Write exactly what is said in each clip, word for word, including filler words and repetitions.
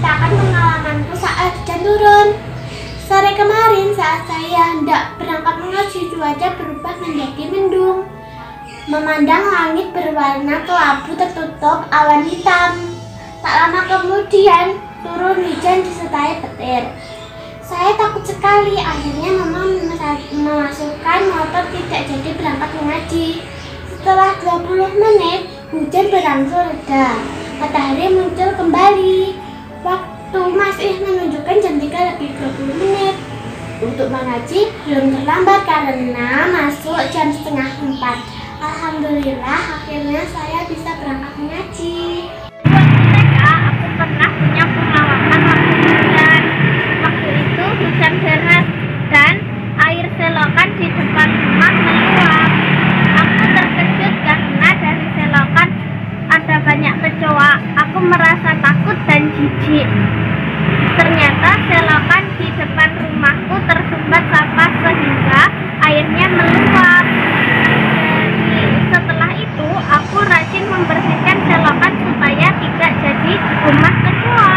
menceritakan pengalamanku saat hujan turun. Sore kemarin saat saya hendak berangkat mengaji, cuaca berubah menjadi mendung. Memandang langit berwarna kelabu tertutup awan hitam. Tak lama kemudian turun hujan disertai petir. Saya takut sekali, akhirnya mama memasukkan motor tidak jadi berangkat mengaji. Setelah dua puluh menit, hujan berangsur reda. Matahari muncul kembali. Waktu masih menunjukkan jam tiga lebih dua puluh menit. Untuk mengaji belum terlambat karena masuk jam setengah empat. Alhamdulillah, akhirnya saya bisa berangkat mengaji. Waktu T K, aku pernah punya pengalaman waktu hujan. Waktu itu hujan deras dan air selokan di depan rumah meluap. Aku terkejut karena dari selokan ada banyak kecoa. Aku merasa takut dan jijik. Ternyata selokan di depan rumahku tersumbat sampah sehingga airnya meluap. Jadi setelah itu aku rajin membersihkan selokan supaya tidak jadi rumah kecoa.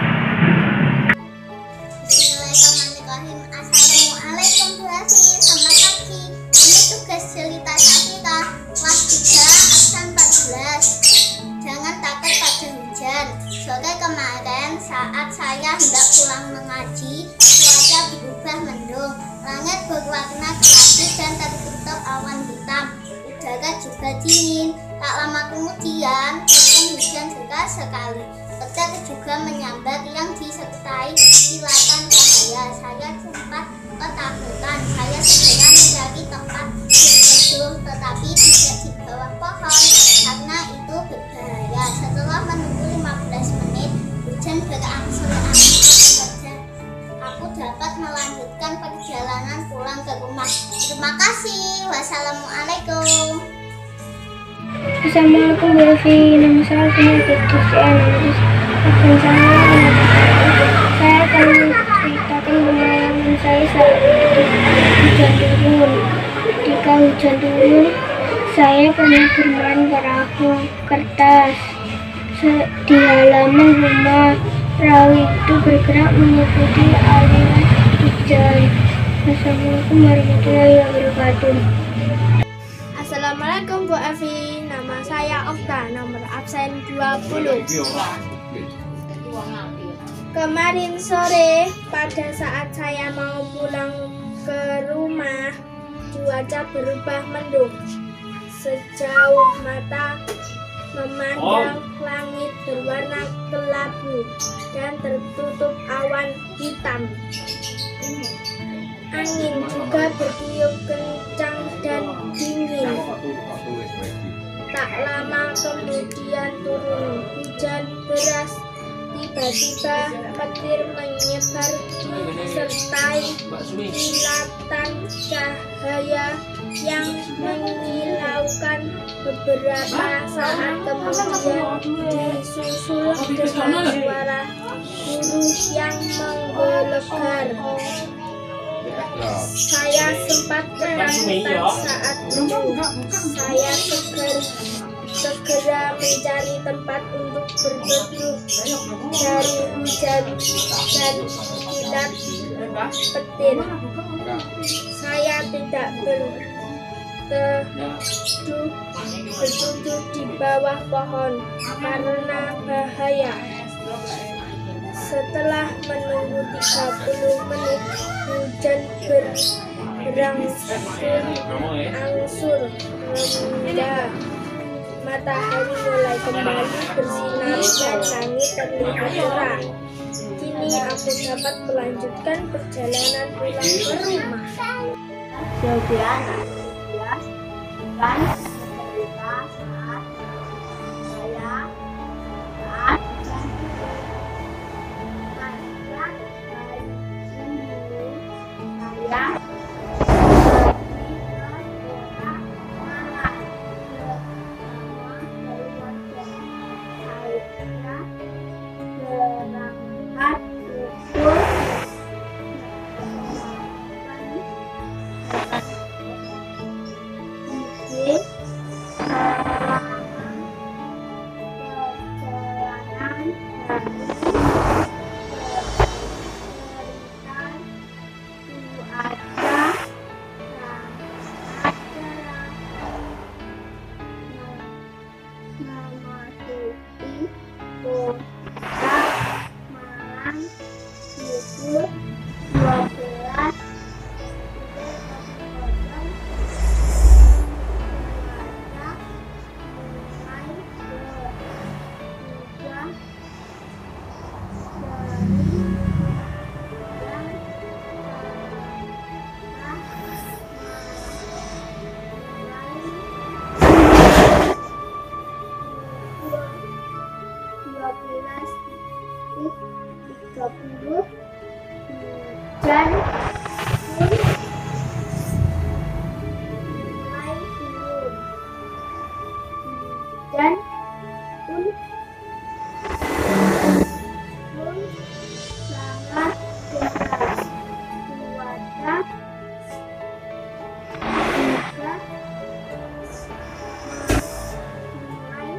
Bismillahirrahmanirrahim. Assalamualaikum Bu Afi, selamat pagi. Ini tugas cerita Safika kelas tiga absen empat belas. Jangan takut pada hujan. Sore kemarin saat saya hendak pulang mengaji, cuaca berubah mendung. Langit berwarna kelabu dan tertutup awan hitam. Udara juga dingin. Tak lama kemudian turun hujan deras sekali. Petir juga menyambar yang disertai kilatan cahaya. Saya sempat ketakutan. Saya segera mencari tempat berteduh, tetapi tidak di bawah pohon karena itu berbahaya. Setelah menunggu lima belas menit, hujan berangsur-angsur reda. Aku dapat melanjutkan perjalanan pulang ke rumah. Terima kasih. Wassalamualaikum. Assalamualaikum Bu Afi, nama saya Fina Fitrian. Akan saya saya akan menceritakan pengalaman saya saat hujan turun. Ketika hujan turun, saya pernah bermain perahu kertas di halaman rumah. Perahu itu bergerak mengikuti aliran hujan. Assalamualaikum warahmatullahi wabarakatuh. Assalamualaikum Bu Afi, nama saya Okta, nomor absen dua puluh. Kemarin sore pada saat saya mau pulang ke rumah, cuaca berubah mendung. Sejauh mata memandang langit berwarna kelabu dan tertutup awan hitam. Angin juga bertiup kencang dan dingin. Tak lama kemudian turun hujan deras. Tiba-tiba petir menyebar disertai kilatan cahaya yang menyilaukan. Beberapa saat kemudian disusul dengan suara burung yang menggelegar. Saya sempat ketakutan saat itu. Saya segera, segera mencari tempat untuk berteduh dari hujan dan kilat petir. Saya tidak berteduh berteduh di bawah pohon karena bahaya. Setelah menunggu tiga puluh menit, hujan berangsur reda. Matahari mulai kembali bersinar dan langit terlihat cerah. Kini aku dapat melanjutkan perjalanan pulang ke rumah. Silviana, ya, kan cerita saat saya saat saya perjalanan hujan pun mulai turun. Hujan pun pun sangat deras. Cuaca juga mulai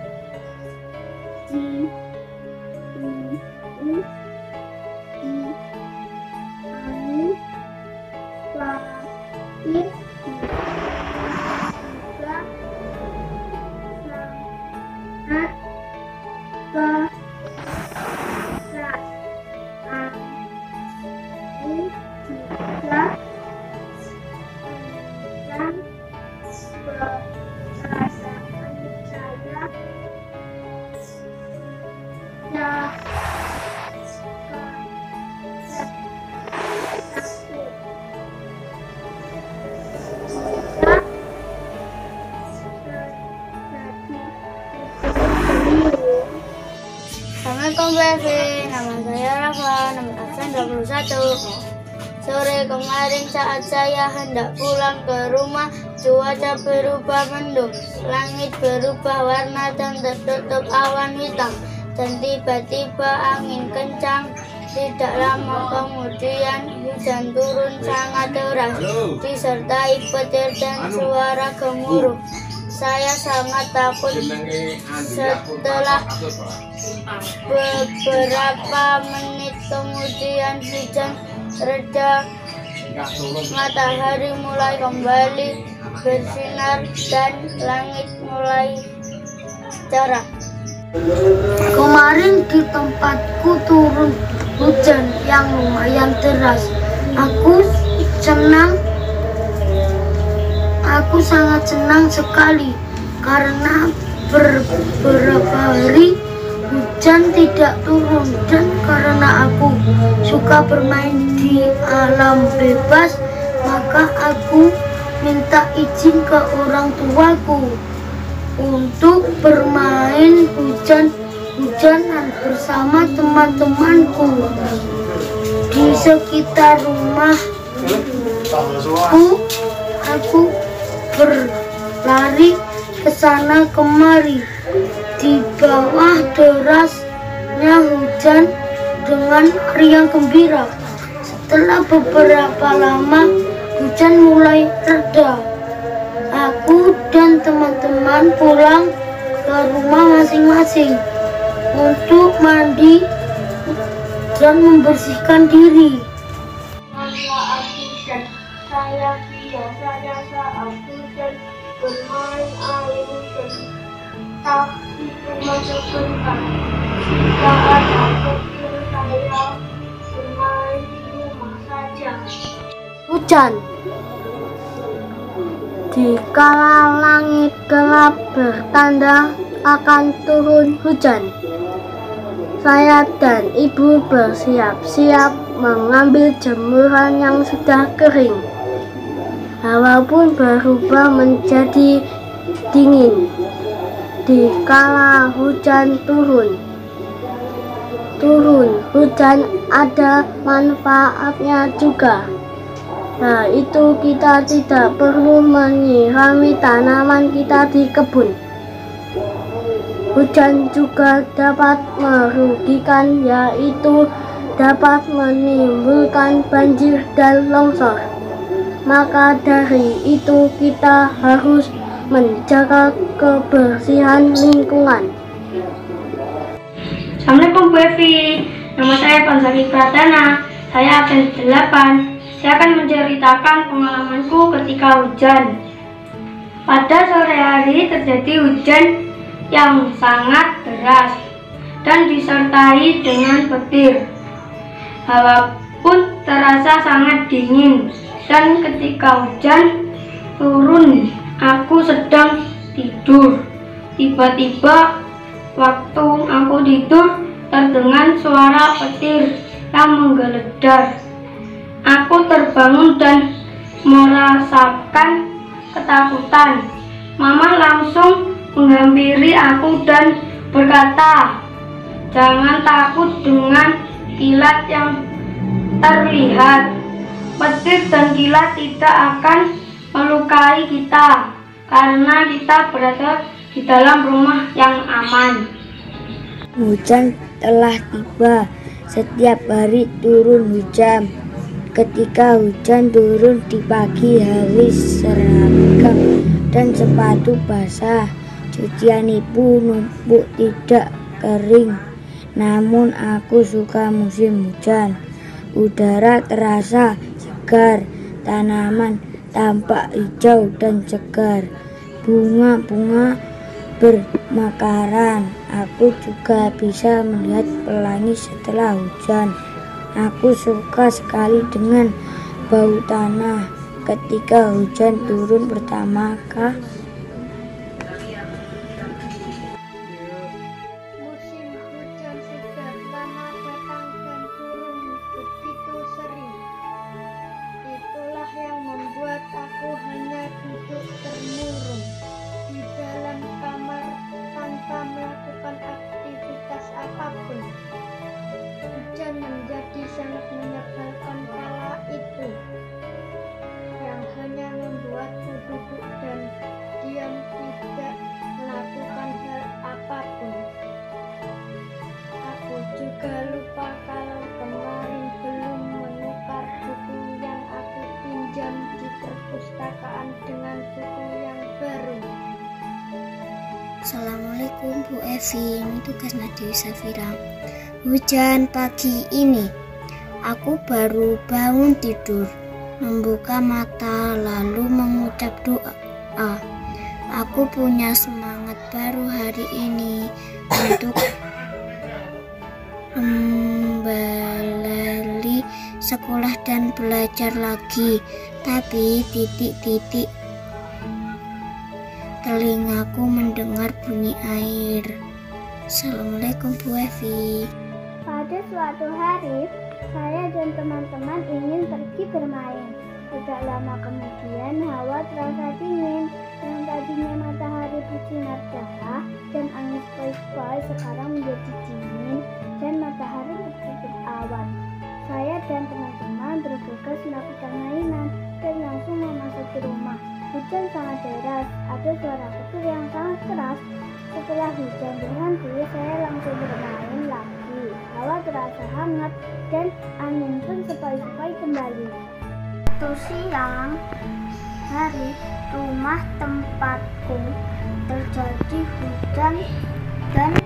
di di langit juga sangat keras. Angin juga kencang. Perasaan saya ya Assalamualaikum Bu Evi, nama saya Rafa, nomor absen dua puluh satu. Sore kemarin saat saya hendak pulang ke rumah, cuaca berubah mendung, langit berubah warna dan tertutup awan hitam, dan tiba-tiba angin kencang. Tidak lama kemudian hujan turun sangat deras, disertai petir dan suara gemuruh. Saya sangat takut. Setelah beberapa menit kemudian hujan reda, matahari mulai kembali bersinar dan langit mulai cerah. Kemarin di tempatku turun hujan yang lumayan deras. Aku senang, aku sangat senang sekali karena beberapa hari hujan tidak turun, dan karena aku suka bermain di alam bebas, maka aku minta izin ke orang tuaku untuk bermain hujan-hujanan bersama teman-temanku di sekitar rumahku. Aku berlari ke sana kemari di bawah derasnya hujan dengan riang gembira. Setelah beberapa lama hujan mulai reda, aku dan teman-teman pulang ke rumah masing-masing untuk mandi dan membersihkan diri. Saat hujan, saya biasanya saat hujan bermain air hujan, tapi cuma sebentar. Saat kecil saya bermain di rumah saja. Hujan. Dikala langit gelap bertanda akan turun hujan, saya dan ibu bersiap-siap mengambil jemuran yang sudah kering. Hawa pun berubah menjadi dingin. Dikala hujan turun, turun hujan ada manfaatnya juga. Nah, itu kita tidak perlu menyirami tanaman kita di kebun. Hujan juga dapat merugikan, yaitu dapat menimbulkan banjir dan longsor. Maka dari itu kita harus menjaga kebersihan lingkungan. Assalamualaikum Bu Evi, nama saya Pansari Pratana, saya absen delapan. Saya akan menceritakan pengalamanku ketika hujan. Pada sore hari terjadi hujan yang sangat deras dan disertai dengan petir. Hawa pun terasa sangat dingin, dan ketika hujan turun, aku sedang tidur. Tiba-tiba waktu aku tidur terdengar suara petir yang menggelegar. Aku terbangun dan merasakan ketakutan. Mama langsung menghampiri aku dan berkata, "Jangan takut dengan kilat yang terlihat. Petir dan kilat tidak akan melukai kita karena kita berada di dalam rumah yang aman. Hujan telah tiba. Setiap hari turun hujan. Ketika hujan turun di pagi hari, seragam dan sepatu basah. Cucian ibu numpuk tidak kering. Namun aku suka musim hujan. Udara terasa segar, tanaman tampak hijau dan segar, bunga-bunga bermekaran. Aku juga bisa melihat pelangi setelah hujan. Aku suka sekali dengan bau tanah ketika hujan turun pertama kali. Musim hujan sudah lama datang dan turun begitu sering. Itulah yang membuat aku hanya duduk termurung di dalam kamar tanpa melakukan aktivitas apapun. Hujan menjadi sangat menyebalkan kala itu, yang hanya membuatku duduk dan diam tidak melakukan hal apapun. Aku juga lupa kalau kemarin belum menukar buku yang aku pinjam di perpustakaan dengan buku yang baru. Assalamualaikum Bu Evi, ini tugas Nadewi Safira. Hujan pagi ini, aku baru bangun tidur, membuka mata lalu mengucap doa. Aku punya semangat baru hari ini untuk kembali sekolah dan belajar lagi. Tapi titik-titik telingaku mendengar bunyi air. Assalamualaikum Bu Evi. Pada suatu hari, saya dan teman-teman ingin pergi bermain. Tidak lama kemudian, hawa terasa dingin. Yang tadinya matahari bersinar cerah dan angin sepoi-sepoi sekarang menjadi dingin dan matahari tertutup awan. Saya dan teman-teman bergegas melakukan mainan dan langsung memasuki rumah. Hujan sangat deras, ada suara petir yang sangat keras. Setelah hujan berhenti, saya langsung bermain lagi. Hawa terasa hangat dan angin pun sepoi-sepoi kembali. Suatu siang hari, rumah tempatku terjadi hujan dan